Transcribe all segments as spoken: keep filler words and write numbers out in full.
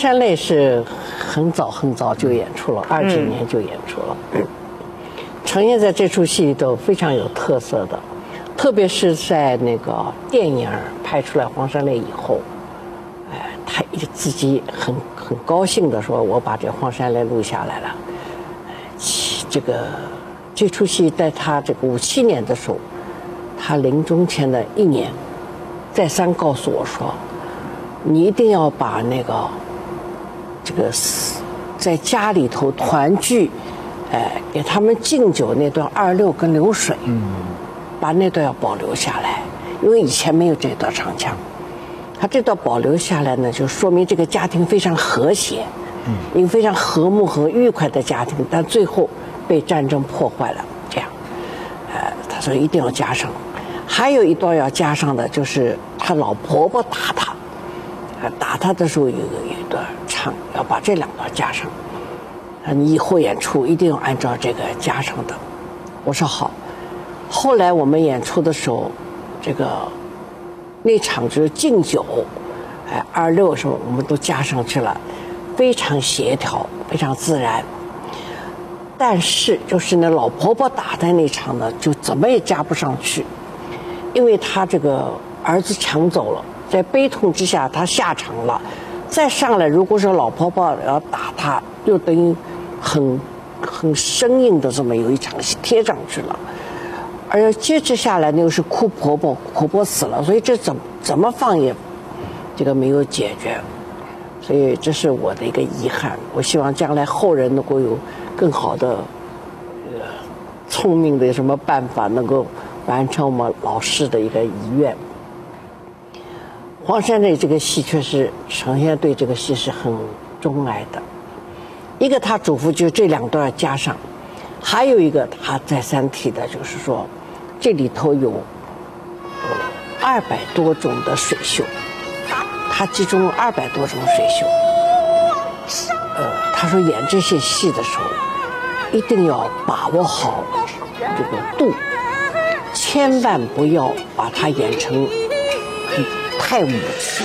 山泪是很早很早就演出了，二几年就演出了。嗯、呈现在这出戏里头非常有特色的，特别是在那个电影拍出来《黄山泪》以后，哎、呃，他自己很很高兴的说：“我把这《黄山泪》录下来了。呃”这个这出戏在他这个五七年的时候，他临终前的一年，再三告诉我说。你一定要把那个这个在家里头团聚，哎，给他们敬酒那段二六跟流水，嗯，把那段要保留下来，因为以前没有这段唱腔，他这段保留下来呢，就说明这个家庭非常和谐，嗯，一个非常和睦和愉快的家庭，但最后被战争破坏了，这样，呃，他说一定要加上，还有一段要加上的就是他老婆婆打他。打他的时候有有一段唱，要把这两段加上。啊，你以后演出一定要按照这个加上的。我说好。后来我们演出的时候，这个那场就是敬酒，哎，二六的时候我们都加上去了，非常协调，非常自然。但是就是那老婆婆打的那场呢，就怎么也加不上去，因为他这个儿子抢走了。在悲痛之下，他下场了，再上来，如果说老婆婆要打他，又等于很很生硬的这么有一场戏贴上去了，而接着下来那又是哭婆婆，婆婆死了，所以这怎怎么放也这个没有解决，所以这是我的一个遗憾。我希望将来后人能够有更好的、呃、聪明的什么办法，能够完成我们老师的一个遗愿。黄山泪这个戏确实呈现对这个戏是很钟爱的，一个他嘱咐就这两段要加上，还有一个他再三提的就是说，这里头有二百多种的水袖，他集中二百多种水袖。呃，他说演这些戏的时候，一定要把握好这个度，千万不要把它演成很。太武气。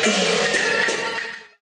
了。